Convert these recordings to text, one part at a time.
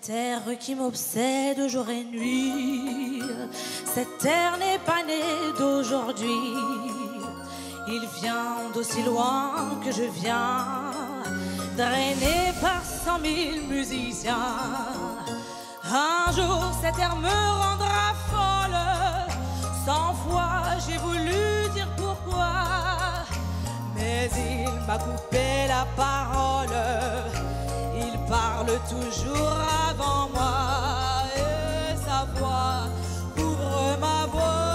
terre qui m'obsède jour et nuit, cette terre n'est pas née d'aujourd'hui. Il vient d'aussi loin que je viens, drainé par 100 000 musiciens. Un jour cette terre me rendra folle, 100 fois j'ai voulu dire pourquoi, mais il m'a coupé la parole. Il parle toujours avant moi et sa voix couvre ma voix.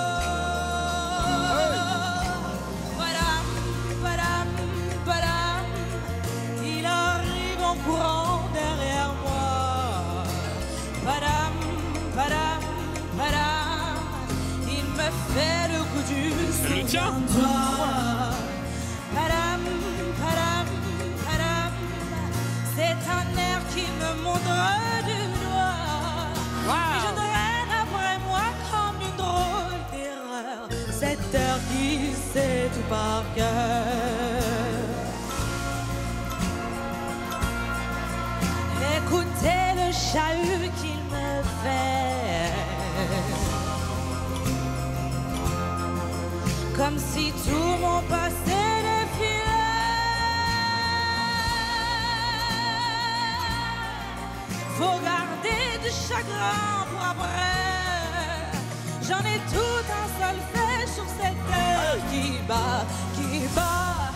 Padam, padam, padam, il arrive en courant derrière moi. Padam, padam, padam, il me fait le coup du souviens-toi. Padam, padam, padam, c'est un air qui me montre du doigt. Et je traîne après moi comme une drôle d'erreur cette heure qui sait tout par cœur. Écoutez le chahut qu'il me fait, comme si tout mon passé faut garder du chagrin pour après. J'en ai tout un seul fait sur cette terre qui bat, qui bat.